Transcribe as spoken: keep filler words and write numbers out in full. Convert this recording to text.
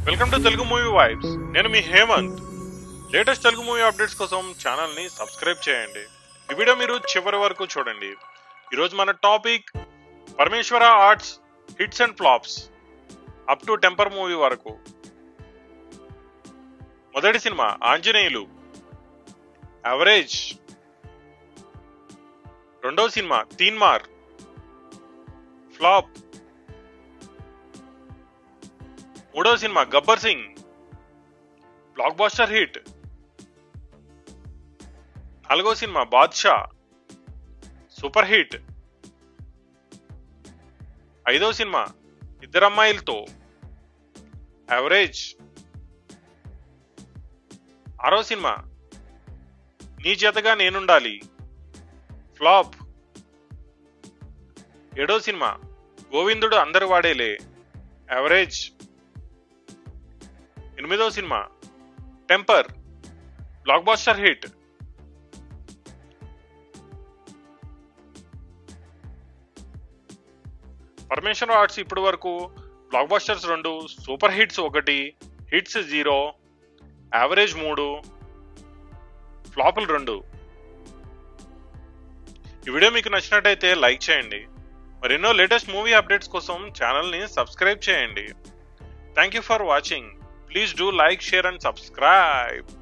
Welcome to Telugu movie vibes. నేను మీ Hemanth. Latest Telugu movie updates కోసం ఛానల్ ని సబ్స్క్రైబ్ చేయండి. ఈ వీడియో మీరు చివరి వరకు చూడండి. ఈరోజు మన topic Parameswara Arts hits and flops up to Temper movie వరకు. మొదటి సినిమా ఆంజనేయులు, యావరేజ్. రెండో సినిమా తీన్మార్, ఫ్లాప్. మూడో సినిమా Gabbar Singh, blockbuster hit. నాలుగో సినిమా బాద్షా, సూపర్ హిట్. ఐదో సినిమా ఇద్దరమ్మాయిలతో, యావరేజ్. ఆరో సినిమా నీ జతగా నేనుండాలి, ఫ్లాప్. ఏడో సినిమా గోవిందుడు అందరు వాడేలే, యావరేజ్. ఎనిమిదో సినిమా Temper, blockbuster hit. Parameswara Arts ఇప్పటి వరకు బ్లాక్ బస్టర్స్ రెండు, సూపర్ హిట్స్ ఒకటి, హిట్స్ జీరో, యావరేజ్ మూడు, ఫ్లాపులు రెండు. ఈ వీడియో మీకు నచ్చినట్టయితే లైక్ చేయండి. మరెన్నో లేటెస్ట్ మూవీ అప్డేట్స్ కోసం ఛానల్ని సబ్స్క్రైబ్ చేయండి. Thank you for watching. Please do like, share and subscribe.